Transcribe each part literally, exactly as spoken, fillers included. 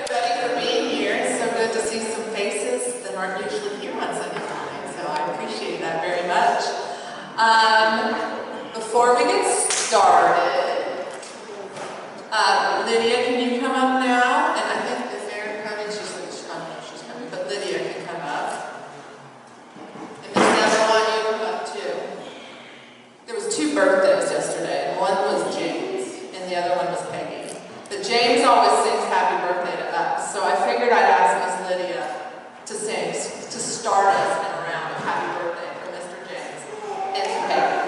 everybody for being here. It's so good to see some faces that aren't usually here on Sunday morning, so I appreciate that very much. Um, before we get started, uh, Lydia, can you come up now? And I think if Erin coming, she's like, I don't know if she's coming, but Lydia can come up. And Miss Never want you to come up too. There was two birthdays yesterday. One was James, and the other one was Peggy. But James always sings happy birthday to us, so I figured I'd ask Miss Lydia to sing, to start us in a round of happy birthday for Mister James and to Peggy.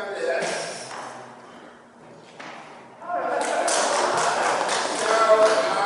So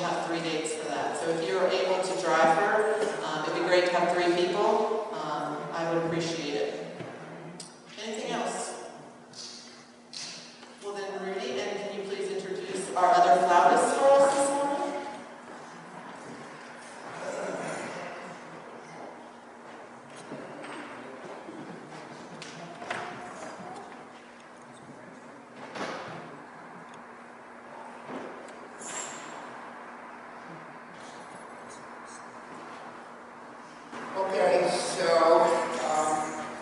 have three dates for that. So if you're able to drive her, um, it'd be great to have three people. Um, I would appreciate it. Anything else? Well then, Rudy, and can you please introduce our other flautist for us this morning? Okay, so um,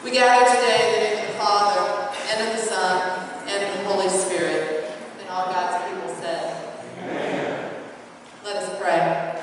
We gather today in the name of the Father, and of the Son, and of the Holy Spirit. And all God's people said, Amen. Let us pray.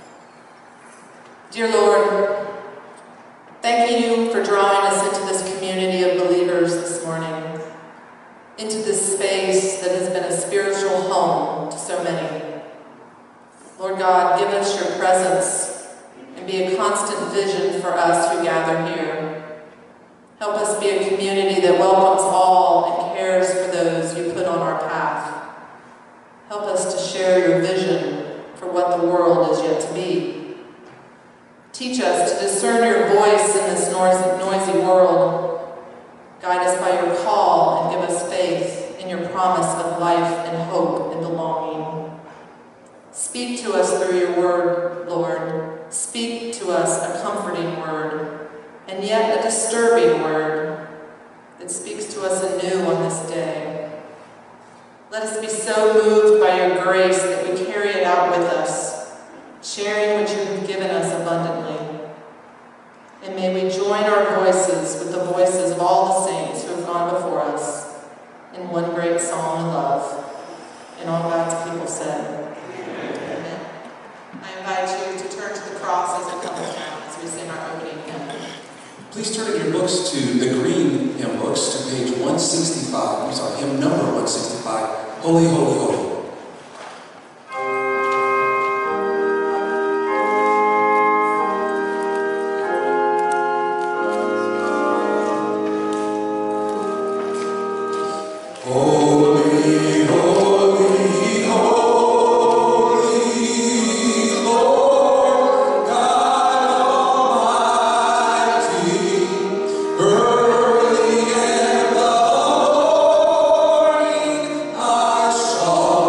Dear Lord, thanking you for drawing us into this community of believers this morning, into this space that has been a spiritual home to so many. Lord God, give us your presence and be a constant vision for us who gather here. Help us be a community that welcomes all and cares for those you put on our path. Help us to share your vision for what the world is yet to be. Teach us to discern your voice in this noisy world. Guide us by your call and give us faith in your promise of life and hope and belonging. Speak to us through your word, Lord. Speak to us a comforting word, and yet a disturbing word that speaks to us anew on this day. Let us be so moved by your grace that we carry it out with us, sharing what you have given us abundantly. And may we join our voices with the voices of all the saints who have gone before us in one great song of love. And all God's people said, Amen. I invite you to turn to the cross as it comes down as we sing our opening hymn. Please turn in your books to the green hymn books to page one sixty-five. I'm sorry, hymn number one sixty-five. Holy, holy, holy. Early in the morning, our song.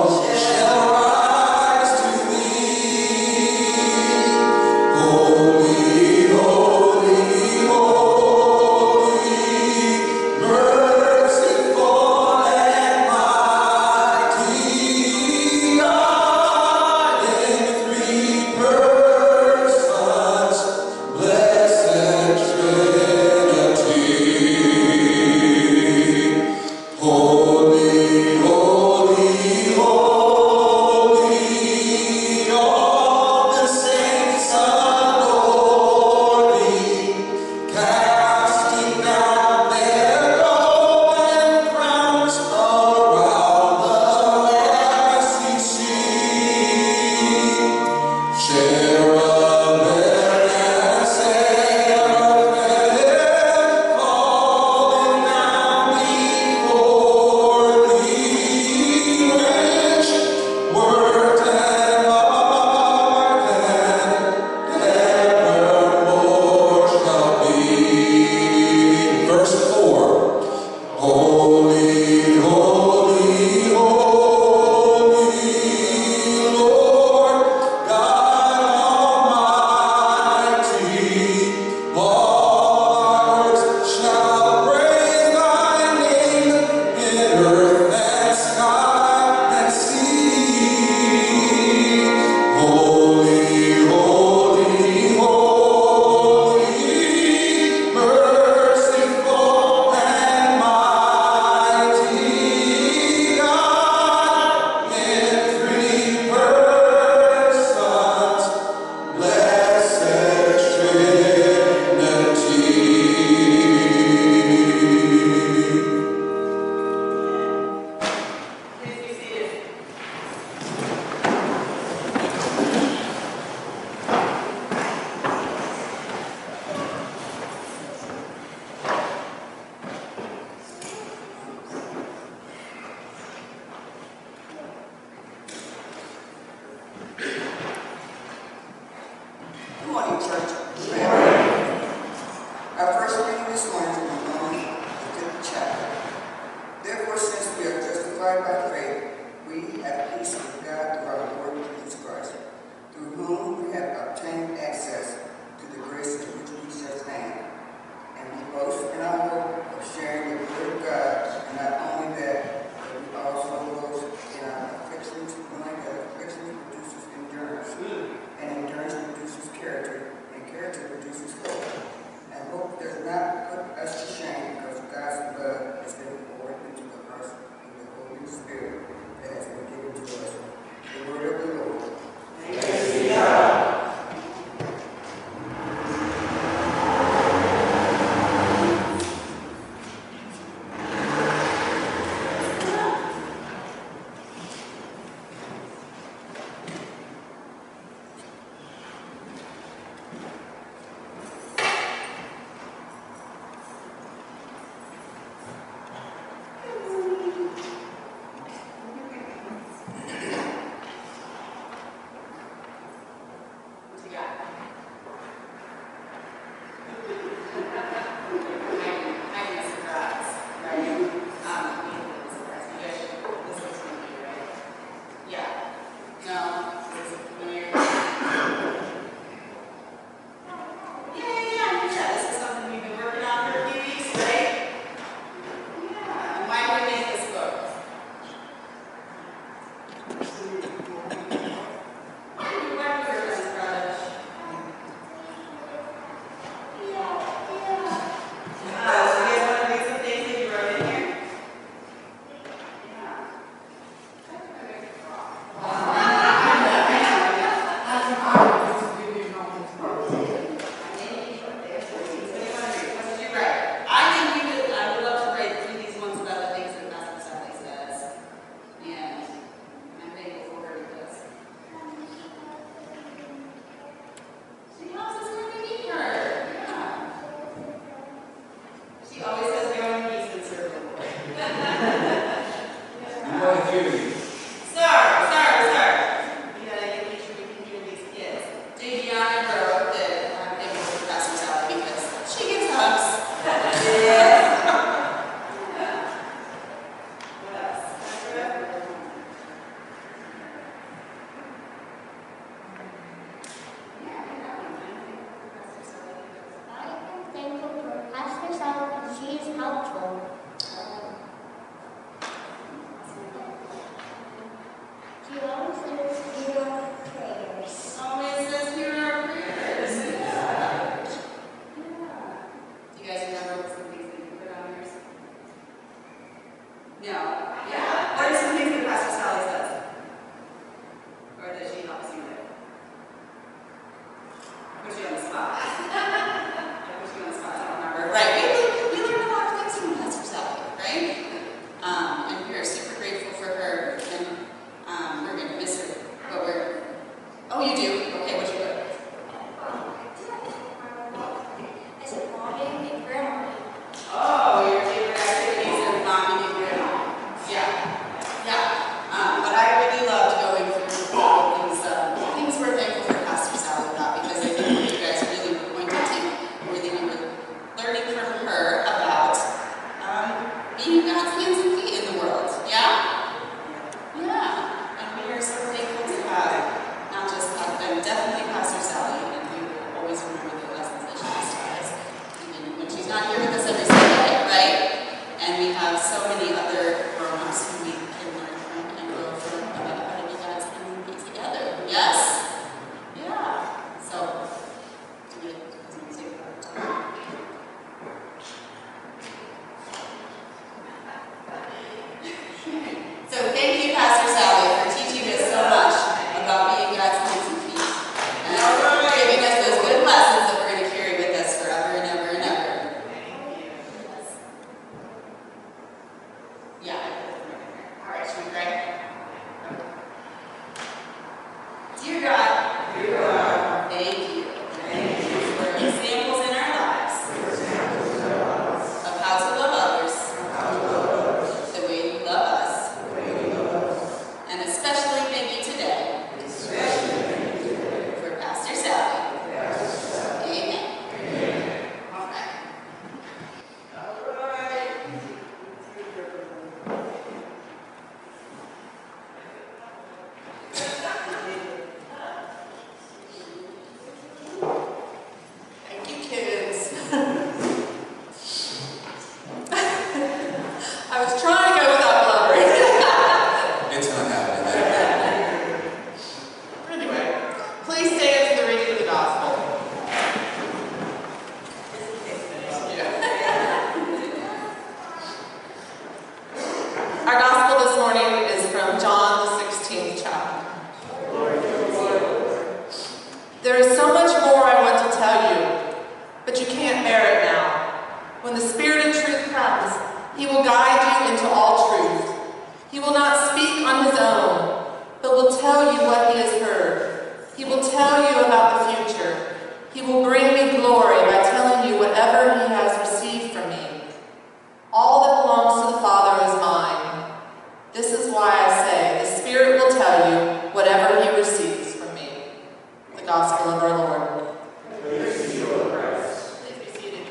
He will bring me glory by telling you whatever he has received from me. All that belongs to the Father is mine. This is why I say, the Spirit will tell you whatever he receives from me. The Gospel of our Lord. Praise to you, O Christ. Please be seated.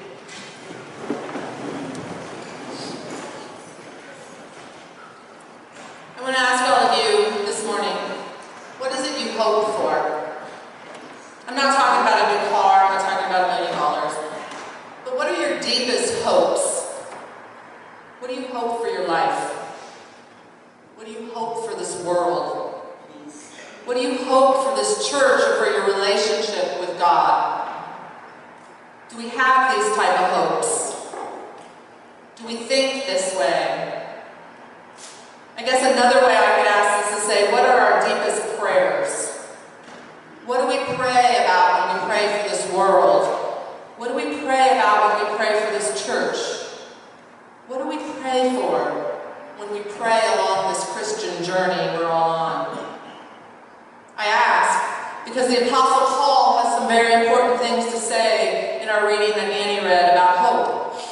I want to ask all of you this morning, what is it you hope for? I'm not talking about a new car, I'm not talking about a million dollars. But what are your deepest hopes? What do you hope for your life? What do you hope for this world? What do you hope for this church or for your relationship with God? Do we have these type of hopes? Do we think this way? I guess another way I could ask is to say, what are our deepest prayers? What do we pray about when we pray for this world? What do we pray about when we pray for this church? What do we pray for when we pray along this Christian journey we're all on? I ask because the Apostle Paul has some very important things to say in our reading that Annie read about hope.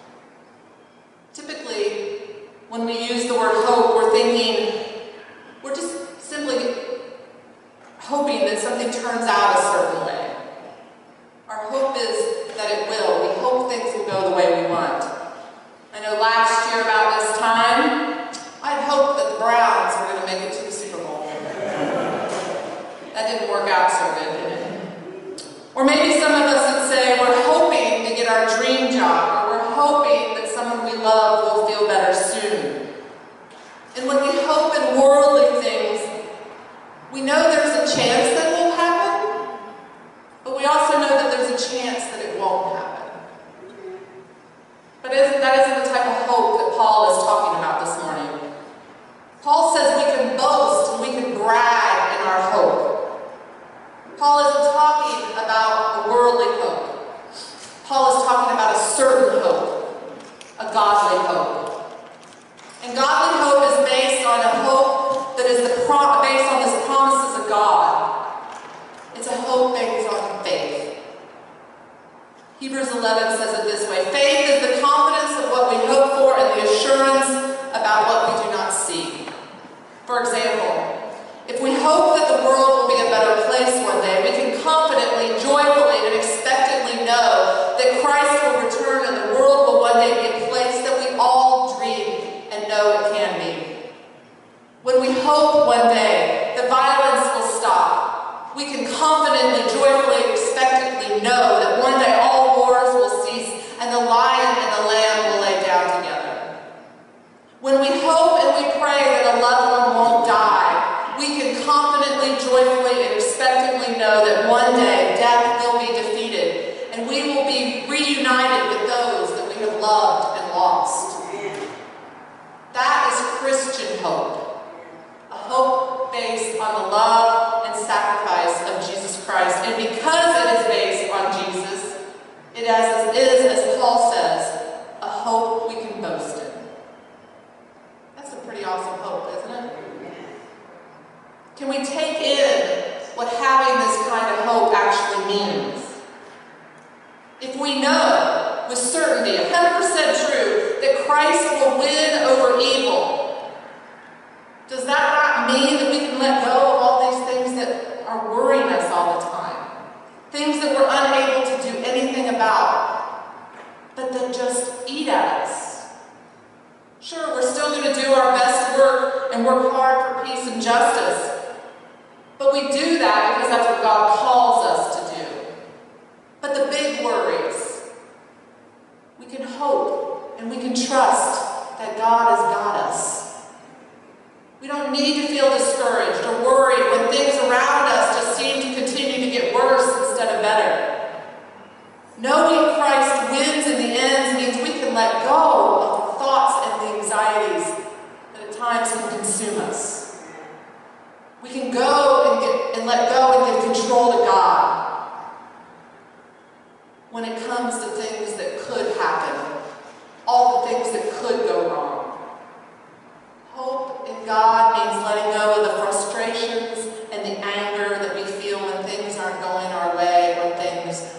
Typically, when we use the word hope, we're thinking, we're just simply hoping that something turns out a certain way. Our hope is that it will. We hope things will go the way we want. I know last year about this time, I'd hoped that the Browns were going to make it to the Super Bowl. That didn't work out so good, did it? Or maybe some of us would say we're hoping to get our dream job, or we're hoping that someone we love will feel better soon. And when we hope in worldly things, we know there's a chance that it will happen, but we also know that there's a chance that it won't happen. But isn't, that isn't the type of hope that Paul is talking about this morning. Paul says we can boast and we can brag in our hope. Paul isn't talking about a worldly hope. Paul is talking about a certain hope, a godly hope. And godly hope is based on a hope that is the pro- based on the promises of God. It's a hope based on faith. Hebrews eleven says it this way: faith is the confidence of what we hope for and the assurance about what we do not see. For example, if we hope that the world will be a better place one day, we can confidently, joyfully, and expectantly know that Christ will return and the world will one day be a place that we all dream and know it can be. When we hope one day the violence will stop, we can confidently, joyfully, and expectantly know that one day all wars will cease and the lion and the lamb will lay down together. When we hope and we pray that a loved one won't die, we can confidently, joyfully, and expectantly know that one day death will be defeated and we will be reunited with those that we have loved and lost. That is Christian hope. A hope based on the love and sacrifice of Jesus Christ. And because it is based on Jesus, it is, is, as Paul says, a hope we can boast in. That's a pretty awesome hope, isn't it? Can we take in what having this kind of hope actually means? If we know with certainty, one hundred percent true, that Christ will win over evil, does that not mean that we can let go of all these things that are worrying us all the time? Things that we're unable to do anything about, but that just eat at us? Sure, we're still going to do our best work and work hard for peace and justice, but we do that because that's what God calls us to do. But the big worries, we can hope and we can trust that God has got us. We don't need to feel discouraged or worried when things around us just seem to continue to get worse instead of better. Knowing Christ wins in the end means we can let go of the thoughts and the anxieties that at times can consume us. We can go and, get, and let go and give control to God when it comes to things that could happen, all the things that could go wrong. Hope in God means letting go of the frustrations and the anger that we feel when things aren't going our way, when things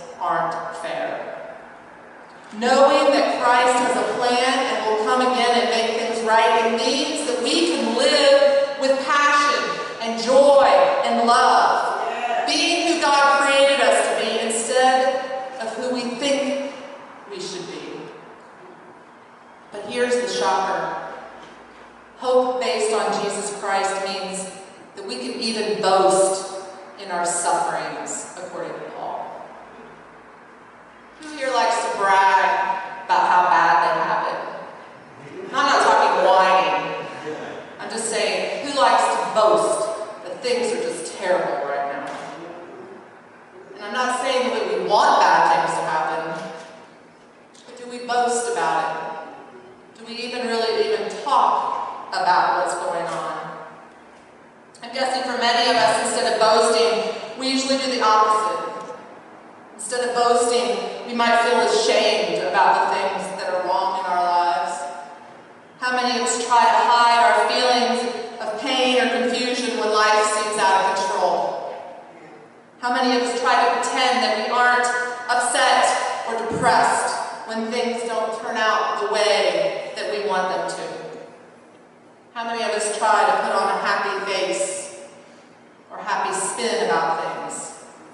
Knowing that Christ has a plan and will come again and make things right, it means that we can live with passion and joy and love, being who God created us to be instead of who we think we should be. But here's the shocker. Hope based on Jesus Christ means that we can even boast in our sufferings, according to Paul. Who here likes to brag about how bad they have it? I'm not talking whining. I'm just saying, who likes to boast that things are just terrible right now? And I'm not saying that we want bad things to happen, but do we boast about it? Do we even really even talk about what's going on? I'm guessing for many of us, instead of boasting, we usually do the opposite. Instead of boasting, we might feel ashamed about the things that are wrong in our lives. How many of us try to hide our feelings of pain or confusion when life seems out of control? How many of us try to pretend that we aren't upset or depressed when things don't turn out the way that we want them to? How many of us try to put on a happy face or happy spin about things?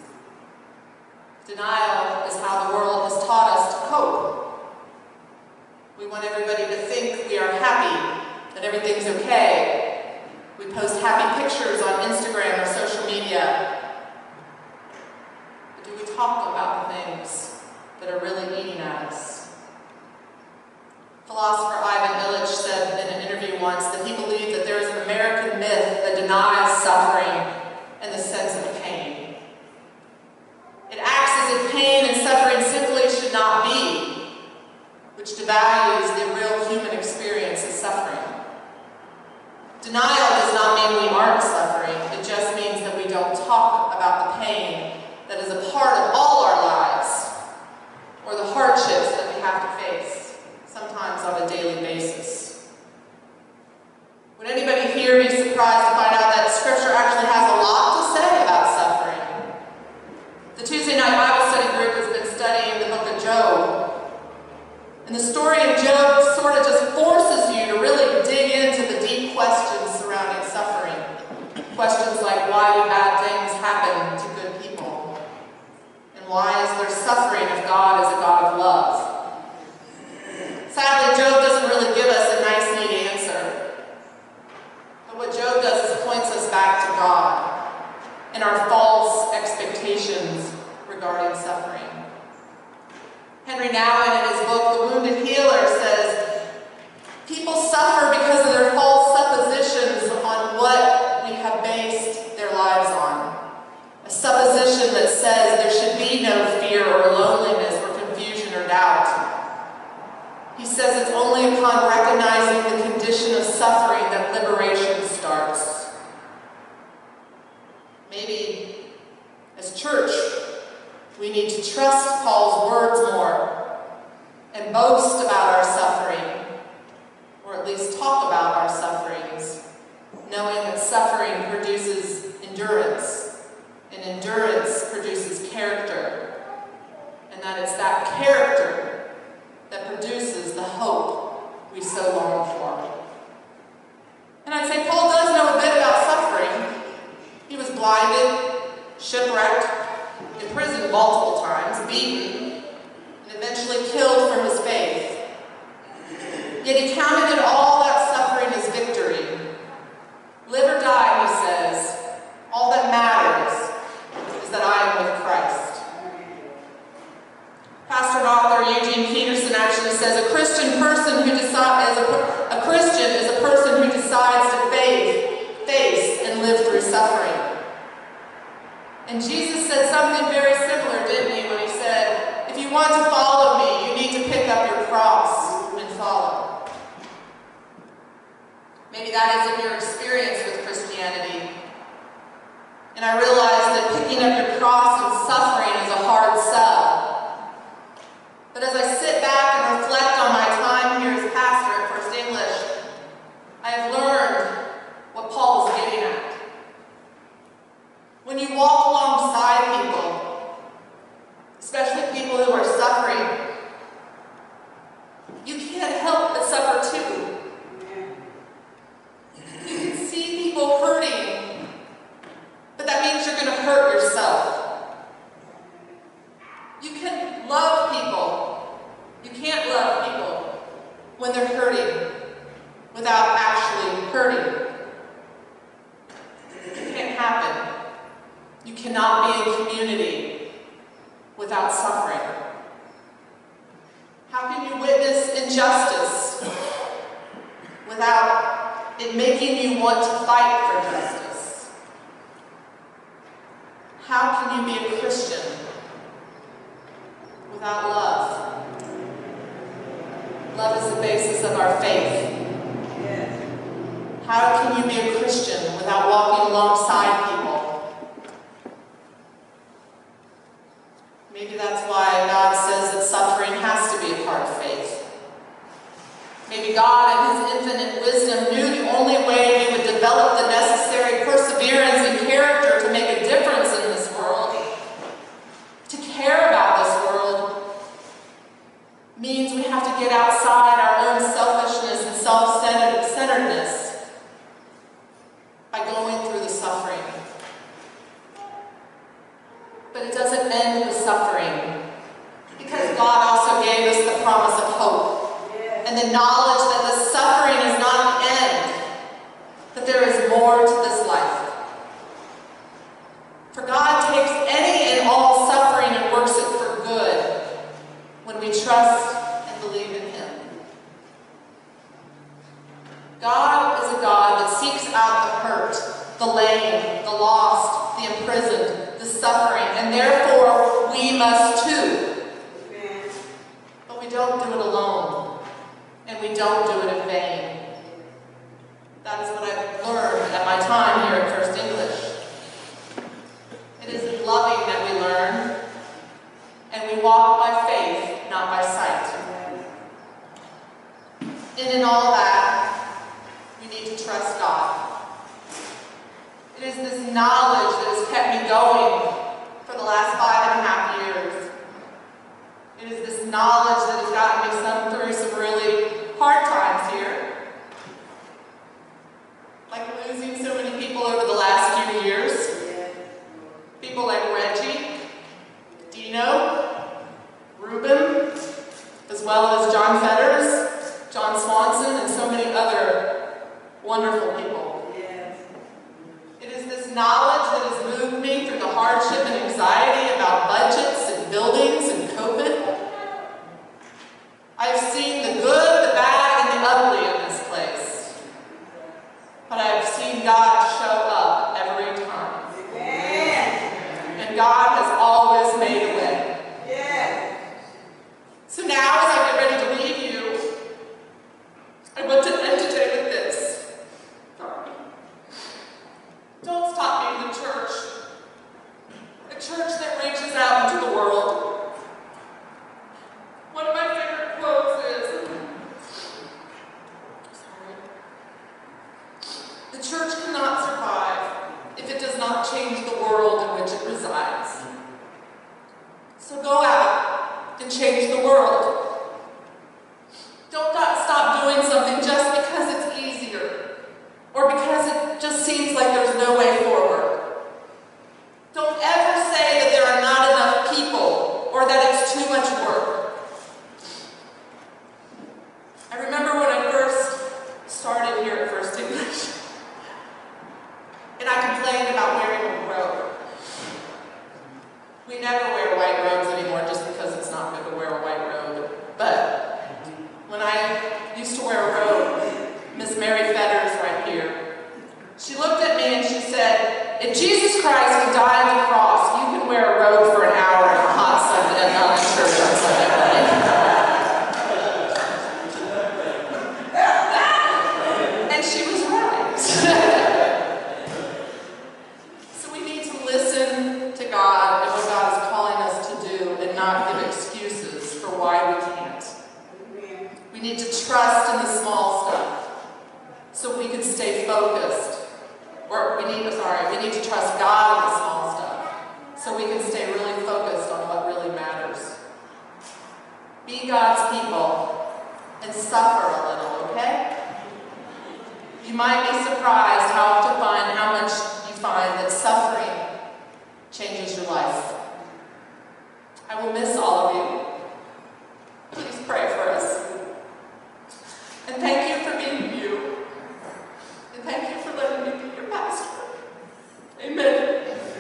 Denial is how the world has taught us to cope. We want everybody to think we are happy, that everything's okay. We post happy pictures on Instagram or social media. But do we talk about the things that are really eating at us? Philosopher Ivan Illich said in an interview once that he believed that there is an American myth that denies suffering and the sense of pain. It acts as if pain and suffering simply should not be, which devalues the real human experience of suffering. Denial does not mean we aren't suffering. It just means that we don't talk about the pain that is a part of all our lives, or the hardships that we have to face, sometimes on a daily basis. Would anybody here be surprised to find out that Scripture actually has a lot to say about suffering? The Tuesday night Bible study group has been studying the book of Job. And the story of Job sort of just forces you to really dig into the deep questions surrounding suffering. Questions like, why do bad things happen to good people? And why is there suffering if God is a God of love? Sadly, Job doesn't really give us a nice, neat answer. But what Job does is points us back to God and our false expectations regarding suffering. Henry Nouwen, in his book, The Wounded Healer, says, people suffer because of their false suppositions on what we have based their lives on. A supposition that says there should be no fear or loneliness or confusion or doubt. He says it's only upon recognizing the condition of suffering that liberation starts. Maybe, as church, we need to trust Paul's words more and boast about our suffering, or at least talk about our sufferings, knowing that suffering produces endurance, and endurance produces character, and that it's that character that produces the hope we so long for. And I'd say Paul does know a bit about suffering. He was blinded, shipwrecked, imprisoned multiple times, beaten, and eventually killed for his faith. Yet he counted all that suffering as victory. Live or die, he says, all that matters is that I am with Christ. Pastor and author Eugene Peterson actually says a Christian person who decides, a, a Christian is a person who decides to face, face and live through suffering. And Jesus said something very similar, didn't he, when he said, if you want to follow me, you need to pick up your cross and follow. Maybe that isn't your experience with Christianity. And I realize that picking up your cross and suffering is a hard sell. But as I sit back and reflect on my time here as pastor at First English, I have learned what Paul is getting at. When you walk alongside people, especially people who are suffering, You can love people. You can't love people when they're hurting without actually hurting. It can't happen. You cannot be in community without suffering. How can you witness injustice without it making you want to fight for justice? How can you be a Christian without love? Love is the basis of our faith. How can you be a Christian without walking alongside people? Maybe that's why God says that suffering has to be a part of faith. Maybe God, in His infinite wisdom, knew the only way we would develop the necessary perseverance and character to make a difference in this world, to care about this world, means we have to get outside our own selfishness and self-centeredness by going through the suffering. But it doesn't end with suffering, because God also gave us the promise of hope and the knowledge that the suffering is not the end, that there is more to this life. For God takes any and all suffering and works it for good when we trust and believe in Him. God is a God that seeks out the hurt, the lame, the lost, the imprisoned, the suffering, and therefore we must too. But we don't do it alone, and we don't do it in vain. That is what I've learned at my time here at First English. It is in loving that we learn, and we walk by faith, not by sight. And in all that, we need to trust God. It is this knowledge that has kept me going for the last five and a half years. It is this knowledge that has gotten me some through some really hard times here. Like losing so many people over the last few years. People like Reggie, Dino, Ruben, as well as John Fetters, John Swanson, and so many other wonderful people. It is this knowledge that has moved me through the hardship and anxiety about budgets and buildings and COVID. I have seen the good, the bad, and the ugly in this place. But I have seen God show up every time. And God has always made a way. So now, as I get ready to leave you, I want to end today with this. Don't stop being the church. A church that reaches out into the world. One of my favorite quotes is, sorry, the church cannot survive if it does not change the world in which it resides. So go out and change the world. Don't stop doing something just because it's easier or because it just seems like there's no way forward. Don't ever say that there are not enough people or that it's too much work. I remember when I first started here at First English, and I complained about wearing a robe. We never wear white robes anymore just because it's not good to wear a white robe. But when I used to wear a robe, Miss Mary Fetters right here, she looked at me and she said, if Jesus Christ can die on the cross, you can wear a robe for an hour in a hot Sunday, not in church on Sunday morning. And she was right. So we need to listen to God and what God is calling us to do and not give excuses for why we can't. We need to trust in the small stuff so we can stay focused. Or we need, sorry, we need to trust God in the small stuff so we can stay really focused on what really matters. Be God's people and suffer a little, okay? You might be surprised how to find how much you find that suffering changes your life. I will miss all of you. Please pray for us. And thank you for being you. And thank you for letting me be your pastor. Amen.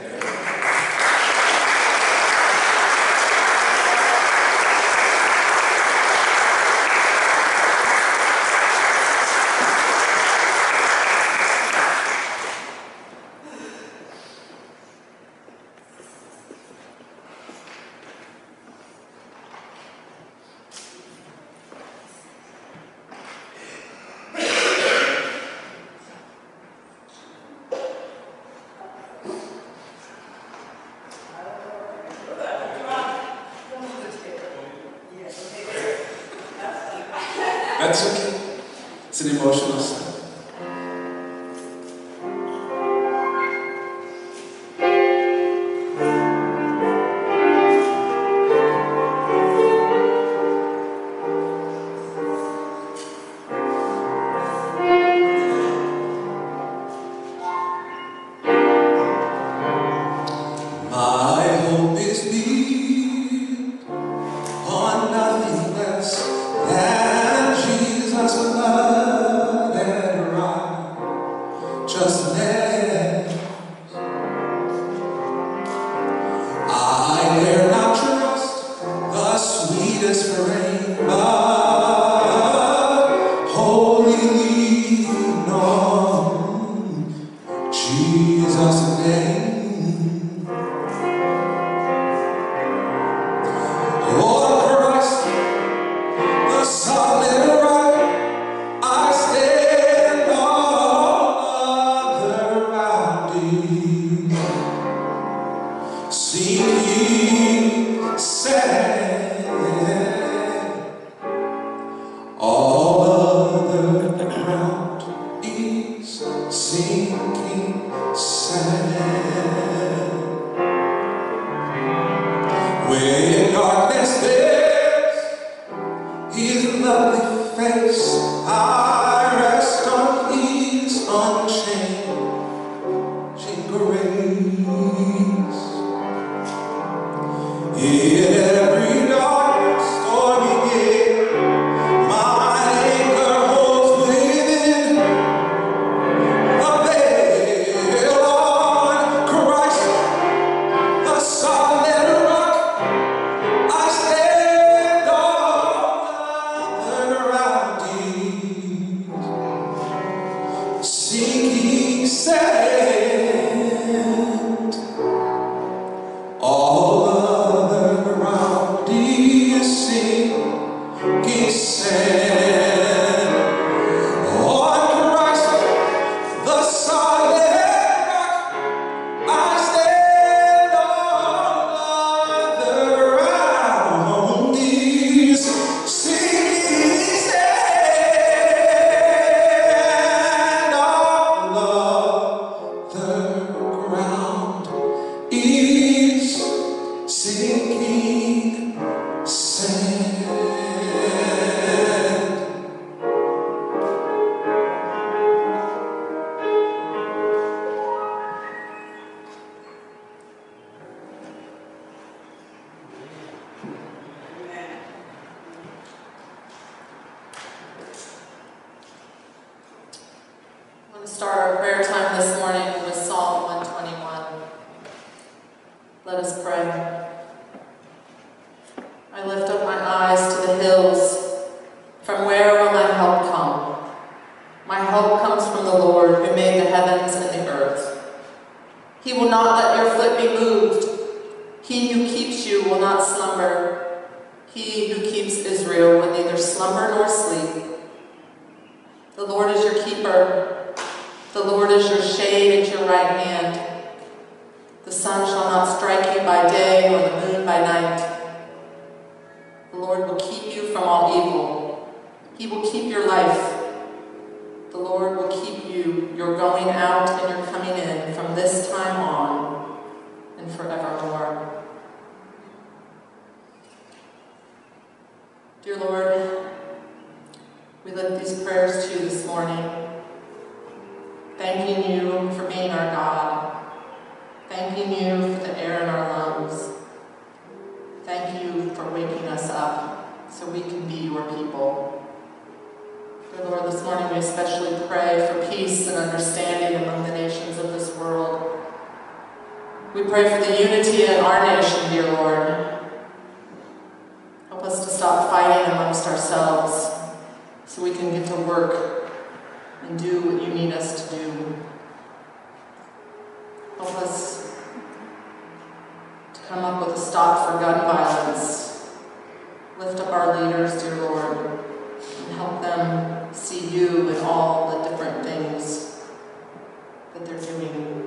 That's okay. It's an emotional song. My hope is built on nothing less than Jesus' blood and righteousness. I dare not trust the sweetest frame, but wholly lean on Jesus' name. When darkness bears his lovely face, I rest on his unchanging grace. In every dark, stormy gale, my anchor holds within the veil. On Christ, the solid rock, I stand on the rock, seeking sand. All other ground is sinking sand. On Christ, the solid rock, I stand. All other ground is sinking sand. All other ground is sinking sand. I'm going to start our prayer time this morning with Psalm one twenty-one. Let us pray. I lift up my eyes to the hills. From where will my help come? My help comes from the Lord who made the heavens and the earth. He will not let your foot be moved. He who keeps you will not slumber. He who keeps Israel will neither slumber nor sleep. The Lord is your keeper. The Lord is your shade at your right hand. The sun shall not strike you by day, or the moon by night. The Lord will keep you from all evil. He will keep your life. The Lord will keep you, your going out and your coming in, from this time on and forevermore. Dear Lord, we lift these prayers to you this morning, thanking you for being our God, thanking you for the air in our lungs, thanking thank you for waking us up so we can be your people. Dear Lord, this morning we especially pray for peace and understanding among the nations of this world. We pray for the unity in our nation, dear Lord. Help us to stop fighting amongst ourselves so we can get to work and do what you need us to do. Help us to come up with a stop for gun violence. Lift up our leaders, dear Lord, and help them see you in all the different things that they're doing.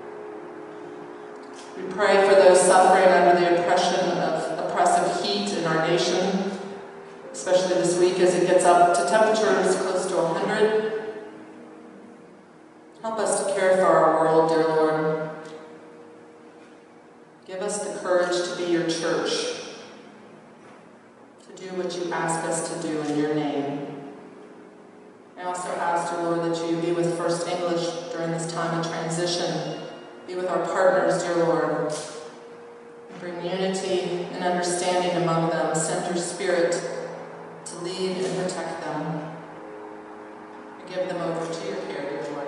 We pray for those suffering under the oppression of oppressive heat in our nation, especially this week as it gets up to temperatures close to one hundred. Help us to care for our world, dear Lord. Give us the courage to be your church, to do what you ask us to do in your name. I also ask, dear Lord, that you be with First English during this time of transition. Be with our partners, dear Lord. Bring unity and understanding among them. Send your Spirit to lead and protect them. We give them over to your care, dear Lord.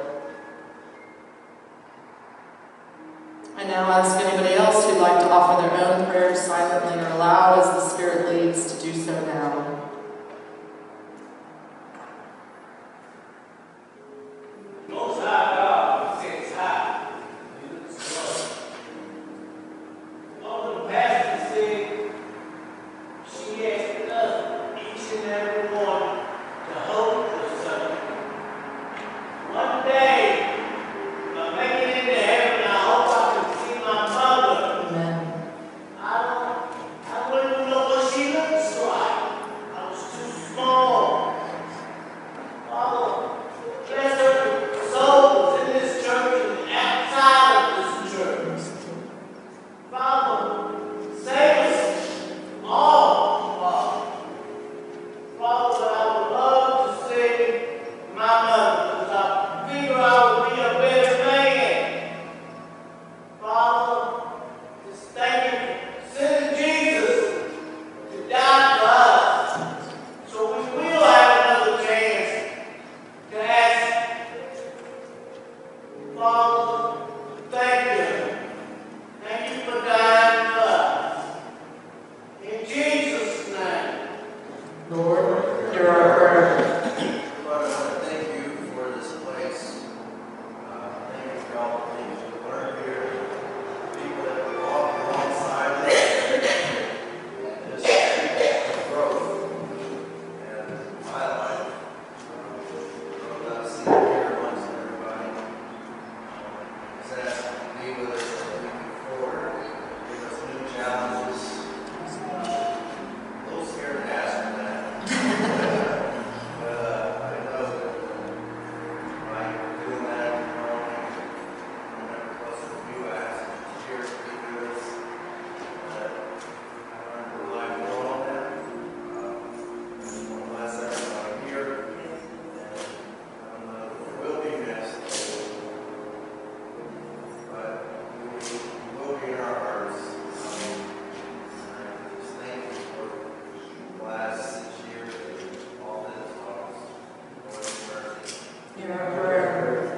I now ask anybody else who'd like to offer their own prayers silently or aloud as the Spirit leads to do so now. Most High God sits high. Over the pastor said, she asked us, each and every one, to hope for something. One day, if I make it into heaven, I hope I can see my mother. Amen. I don't, I wouldn't even know what she looks like. I was too small. Father, bless her souls in this church and outside of this church. Father, save us all, Father. Father, I would love to see my mother, because I figure I would be a better man. Father, just thank you for sending Jesus to die for us, so we will have another chance to ask. Father, thank you. Thank you for dying for us. In Jesus' name. Lord, hear our prayer. Lord, I want to thank you for this place. Uh, thank you for all the things we've learned here. People that we walk alongside us. And just growth. And my life. Growth I've seen here amongst everybody. Just ask you to be with us as we move forward. Give us new challenges. A little scared to ask for that. But uh, I know that by doing that, we're only never closer to you. I ask you to be with us. That I learned to rely more on that. Uh, I just want to bless everybody here. And I don't know if there will be missed, but we will be in our hearts. And just thank you for the last six years of all that has taught us. Lord, have mercy. Hear our prayer.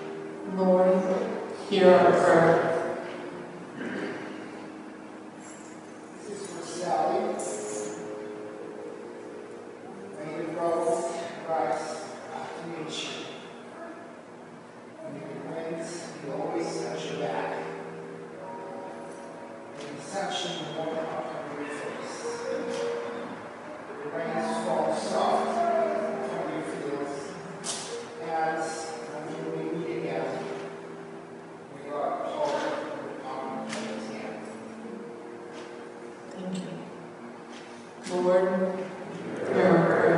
Lord, hear our prayer. Lord, hear our prayer.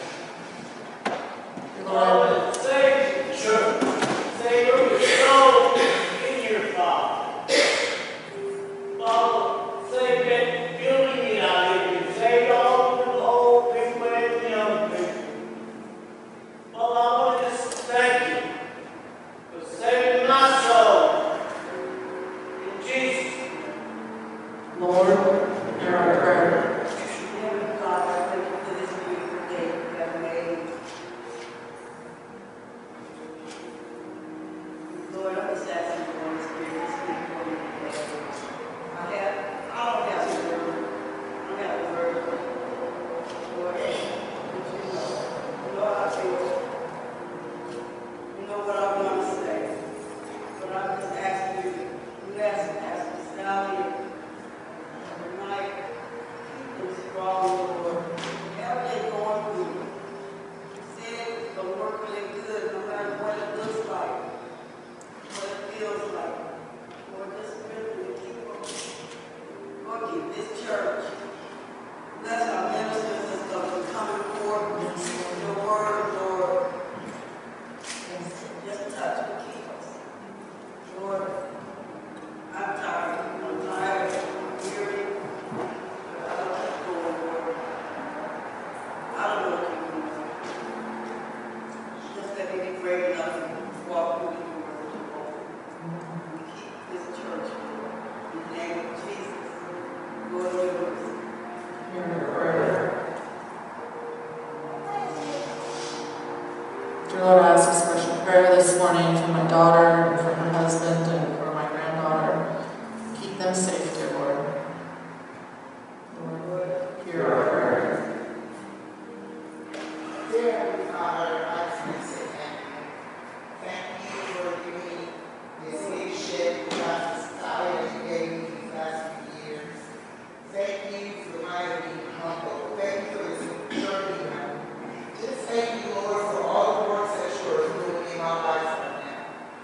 Father, save the church. Save every soul in your Father. Father, save that building in our living. Save all the old people and the young people. Father, I want to just thank you for saving my soul. In Jesus' name. Lord, hear our prayer. Heavenly God, I thank you for this beautiful day you have made. Lord, I'm just asking the Holy Spirit to speak for me today. I have, I don't have the word. I don't have the word. Lord, but you know. Lord, I feel. You know what I want to say. But I'm just asking you to bless Pastor Sally tonight. Keep them strong, Lord. Whatever they're going through. You said it's going to work really good no matter what it looks like. What it feels like. Lord, just really keep them. Lord, keep this church. Bless our ministers that's going to be coming forward and teaching your word, Lord. Just touch and keep us. Lord, I'm tired. I'm tired. I'm weary. But I don't keep going, Lord. I don't know what to do. Just let me be brave enough to walk through the doors, Lord. We keep this church, Lord. In the name of Jesus. Lord, yours. Hear our prayer. Dear Lord, I ask a special prayer this morning for my daughter and for her husband and for my granddaughter. Keep them safe, dear Lord. Lord, hear our prayer. Dear Heavenly Father, I just want to say thank you. Thank you for giving me this leadership throughout the society that you gave me these last few years. Thank you for reminding me humble. Thank you for this journey. Just thank you, Lord, for all the works that you are doing in my life right now.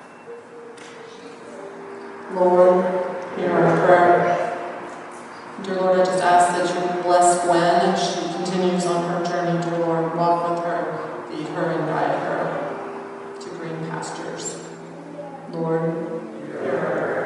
Lord, hear our prayer. Dear Lord, I just ask that you would bless Gwen as she continues on her journey, dear Lord. Walk with her, lead her, and guide her to green pastures. Lord, hear our prayer.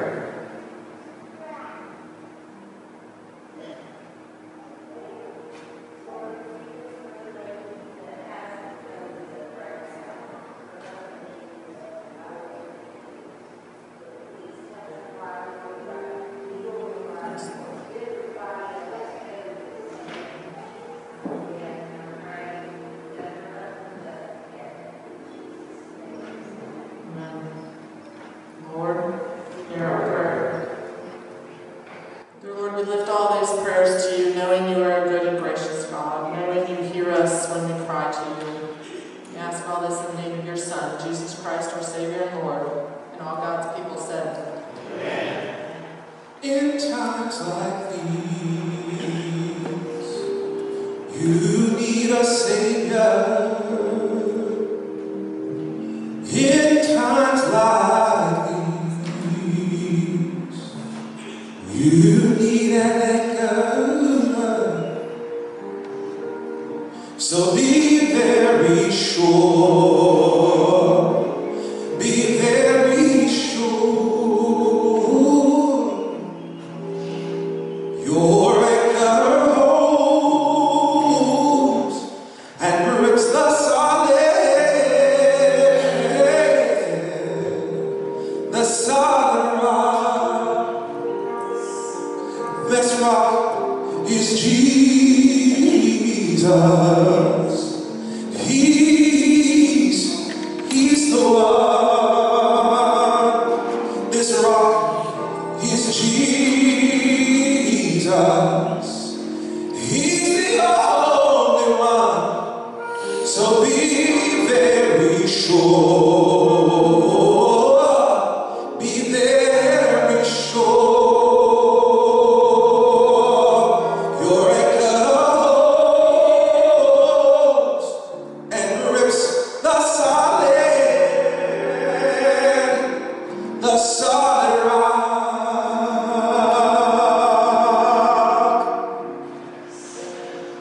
Amen. Lord, hear our prayer. Dear Lord, we lift all those prayers to you, knowing you are a good and gracious God, knowing you hear us when we cry to you. We ask all this in the name of your Son, Jesus Christ, our Savior and Lord, and all God's people said, Amen. In times like these, you need a Savior. In times like these, you need an anchor. So be very sure, be very sure, your anchor holds and grips the solid, the solid rock. This rock is Jesus. He's, he's the one. This rock is Jesus. He's the only one. So be very sure. Be very sure. Your anchor holds and grips the solid, the solid rock.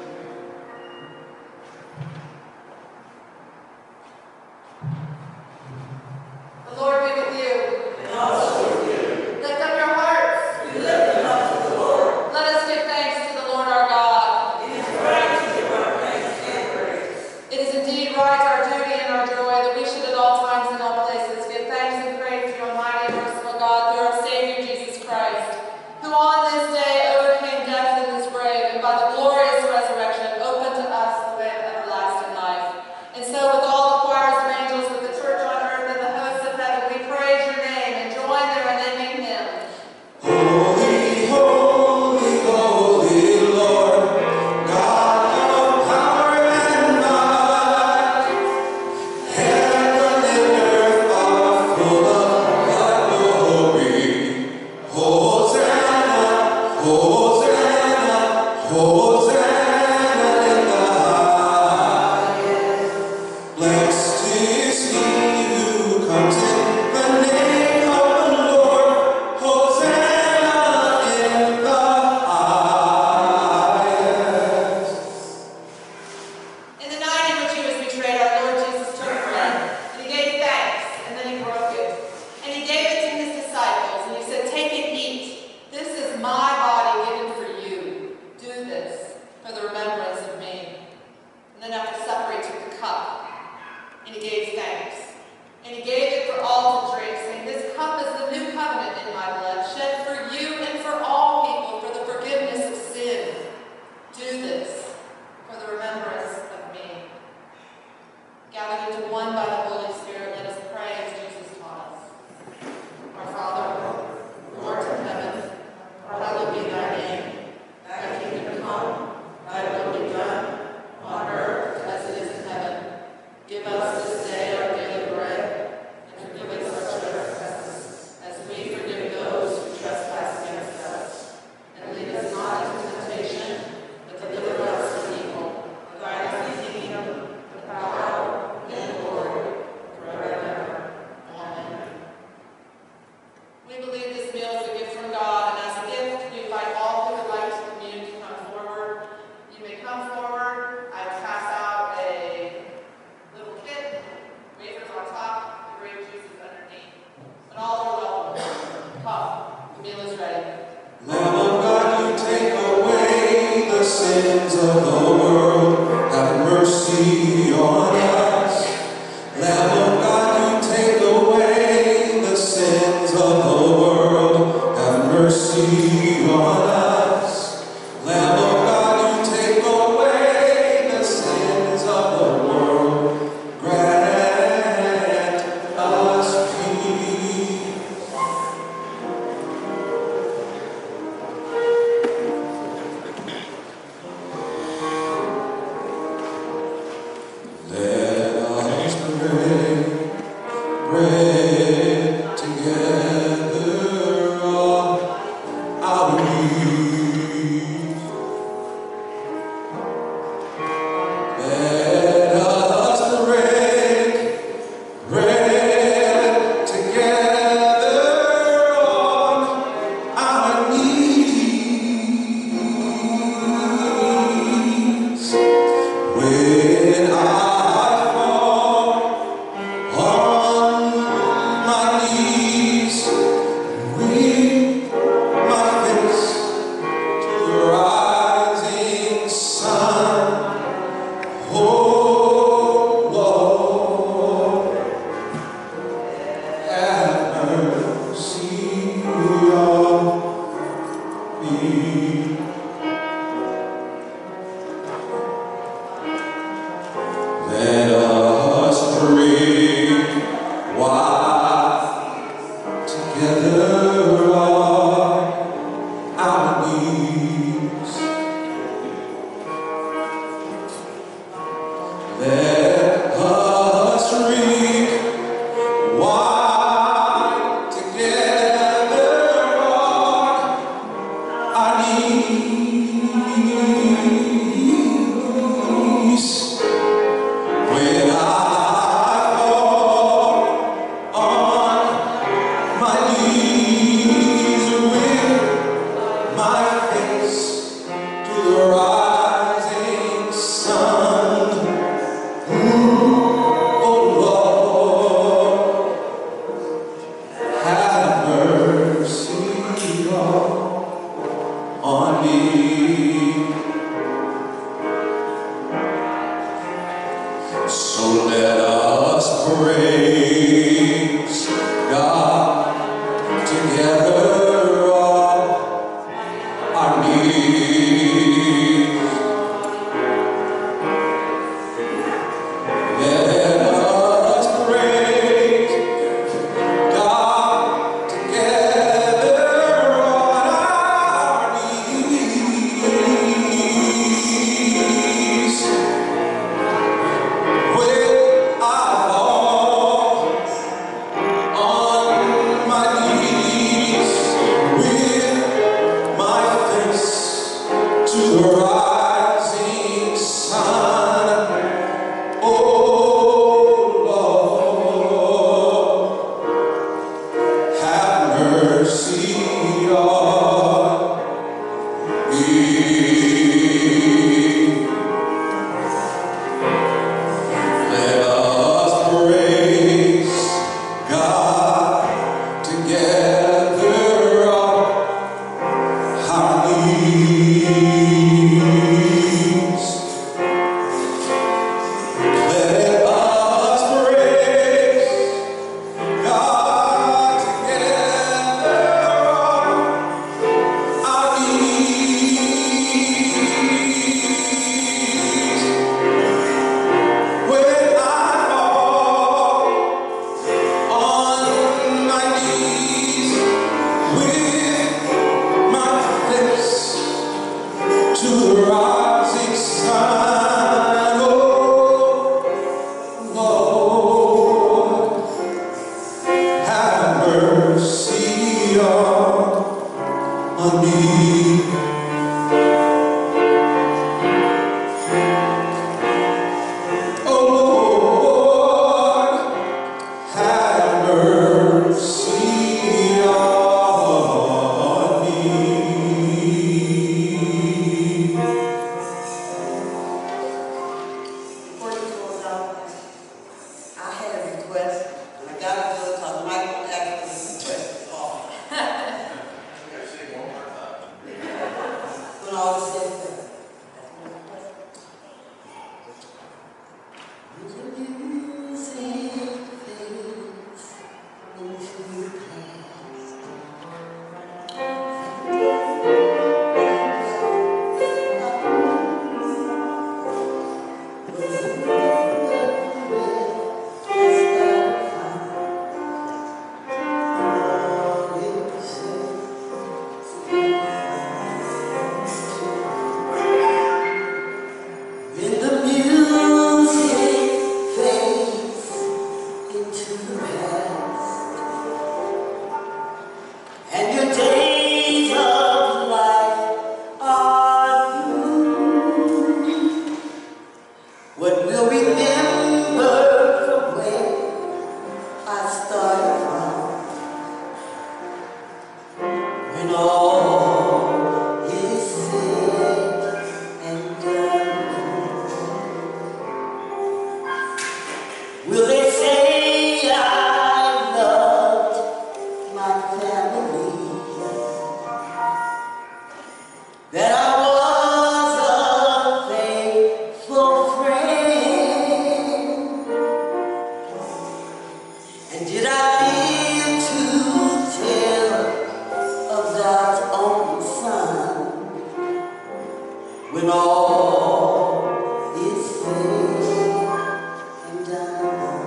the rising sun. Oh Lord, have mercy on me. Let us praise God together on our knees. Let us praise God together on our knees. When I fall on my knees with my lips to the rising sun, oh Lord, have mercy on me. Oh Lord, have mercy on me. Before you close out, I had a request, and I got to do it because Michael asked me to request it all. When all is said and done. With the music fades into the past, when the music fades into the past, and your days of life are through, what will remember from where I started from, when all is said and done? Will they say I loved my family, that I was a faithful friend? And did I live to tell of God's own Son, when all is said and done?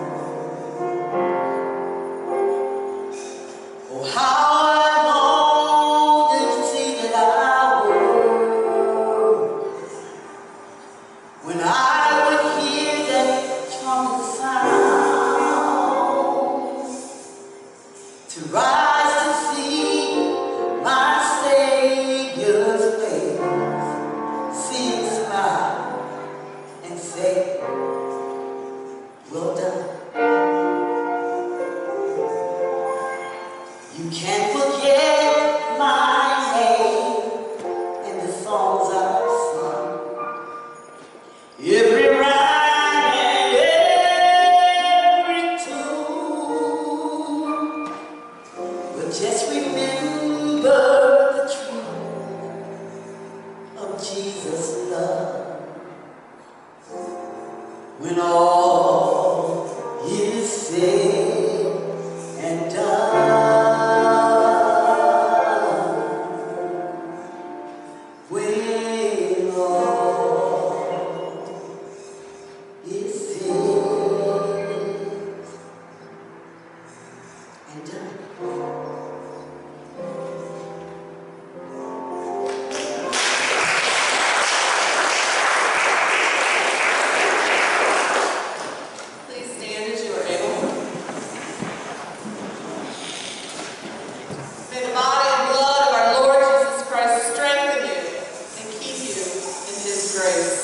Oh, how I long to see that I was, when I would hear that trumpet sound, to rise to see my Savior's face, see him smile and say, well done. You can't forget my name and the songs I've sung, every rhyme and every tune. But just remember the truth of Jesus' love, when all is said and done. When all is said and done. Please stand as you are able. grace.